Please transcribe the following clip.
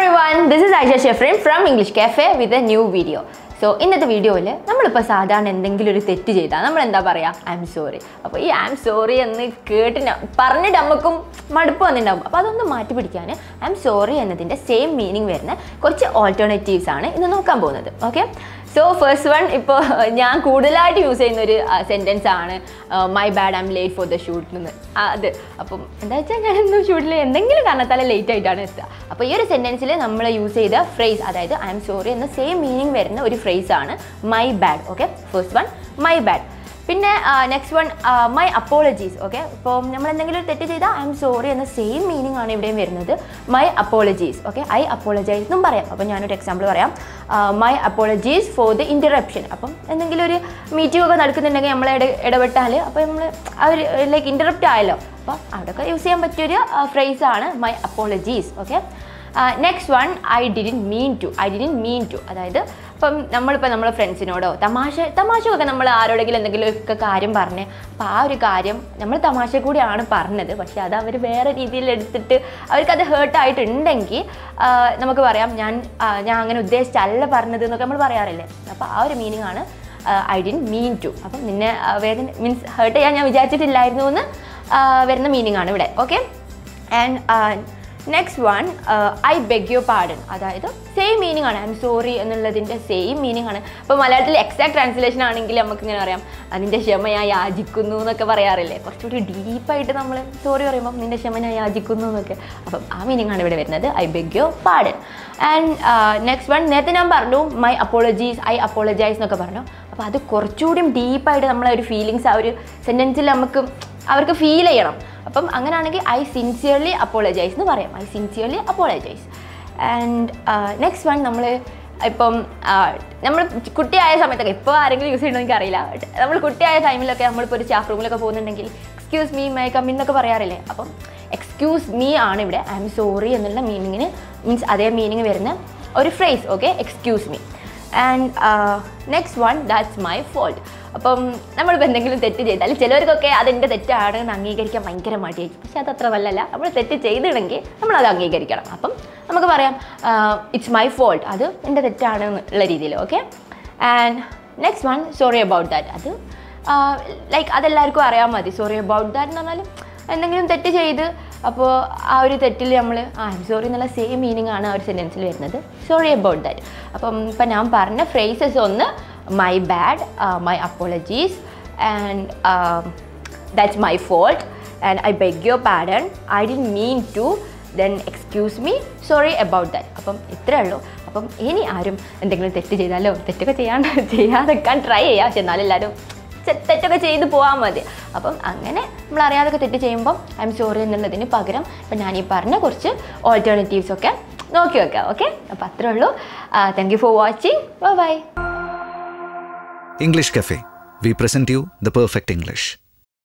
everyone, this is Aisha Shefrin from English Cafe with a new video. So, in this video, we will say that we will say I'm sorry. So, I'm sorry and I'm sorry and same meaning alternatives. Okay? So, first one, I use a sentence, my bad, I'm late for the shoot. That's shoot late. So, this sentence, we use the phrase, I'm sorry, and the same meaning phrase, my bad. Okay? First one, my bad. Next one, my apologies. Okay? So, I'm sorry, and the same meaning my apologies. Okay? I apologize. Example, my apologies for the interruption. Meeting like interrupt use phrase my apologies. Okay? Next one, I didn't mean to. I didn't mean to. That is, we friends tamasha നമ്മൾ ആരോടെങ്കിലും എന്തെങ്കിലും കാര്യം പറഞ്ഞേ അപ്പോൾ ആ ഒരു കാര്യം നമ്മൾ തമാശ കൂടിയാണ് പറഞ്ഞത് പക്ഷേ അത് അവർ വേറെ രീതിയിൽ എടുത്തിട്ട് അവർക്ക് അത് ഹേർട്ട് ആയിട്ടുണ്ടെങ്കിൽ നമുക്ക് പറയാം ഞാൻ അങ്ങനെ ഉദ്ദേശിച്ചല്ല പറഞ്ഞത് എന്നൊക്കെ നമ്മൾ പറയാറില്ലേ അപ്പോൾ ആ ഒരു മീനിങ് ആണ് I didn't mean to. അപ്പം നിന്നെ വേദന മീൻസ് ഹേർട്ട് ചെയ്യാൻ ഞാൻ വിചാരിച്ചിട്ടില്ലായിരുന്നു എന്ന് വരുന്ന മീനിങ് ആണ് ഇവിടെ okay and next one, I beg your pardon. That is same meaning. I'm sorry. Same meaning. But Malayalam exact translation is deep. Sorry, I beg your pardon. And next one, my apologies. I apologize. That's deep feelings. Sentence feel I sincerely apologize. I sincerely apologize. And next one, we excuse me, may I come in? Excuse me, I'm sorry. Meaning means other meaning or a phrase. Okay, excuse me. And next one, that's my fault. അപ്പം നമ്മൾ എന്തെങ്കിലും തെറ്റ് ചെയ്താൽ ചിലർക്കൊക്കെ അതിൻ്റെ തെറ്റാണെന്ന് അംഗീകരിക്കാൻ ഭയങ്കര മടിയായിരിക്കും പക്ഷെ അത് അത്ര നല്ലല്ല നമ്മൾ തെറ്റ് ചെയ്തിട്ടുണ്ടെങ്കിൽ നമ്മളത് അംഗീകരിക്കണം അപ്പം നമുക്ക് പറയാം ഇറ്റ്സ് മൈ ഫോൾട്ട് അത് എൻ്റെ തെറ്റാണെന്നുള്ള രീതിയിൽ okay and next one sorry about that അത് ലൈക്ക് അതെല്ലാവർക്കും അറിയാൻ മതി സോറി അബൌട്ട് ദാറ്റ് എന്ന് പറഞ്ഞാൽ എന്തെങ്കിലും തെറ്റ് ചെയ്ത് അപ്പോൾ ആ ഒരു തെറ്റിൽ നമ്മൾ ഐ എം സോറി എന്നുള്ള സെയിം മീനിങ് ആണ് ആ ഒരു സെൻറ്റൻസിൽ വരുന്നത് സോറി അബൌട്ട് ദാറ്റ് അപ്പം ഇപ്പം ഞാൻ പറഞ്ഞ ഫ്രേസസ് ഒന്ന് my bad, my apologies, and that's my fault, and I beg your pardon, I didn't mean to, then excuse me, sorry about that. അപ്പം ഇത്രേ ഉള്ളൂ അപ്പം ഇനി ആരും എന്തെങ്കിലും തെറ്റ് ചെയ്താലോ തെറ്റൊക്കെ ചെയ്യാതെക്കാൻ ട്രൈ ചെയ്യാം പക്ഷെ എന്നാലും എല്ലാവരും തെറ്റൊക്കെ ചെയ്ത് പോകാൻ മതി അപ്പം അങ്ങനെ നമ്മൾ അറിയാതൊക്കെ തെറ്റ് ചെയ്യുമ്പം ഐ എം സോറി എന്നുള്ളതിന് പകരം ഇപ്പം ഞാൻ ഈ പറഞ്ഞ കുറച്ച് ഓൾട്ടർനേറ്റീവ്സ് ഒക്കെ നോക്കി വെക്കാം ഓക്കെ അപ്പം അത്രേ ഉള്ളൂ thank you for watching bye bye English Cafe. We present you the perfect English.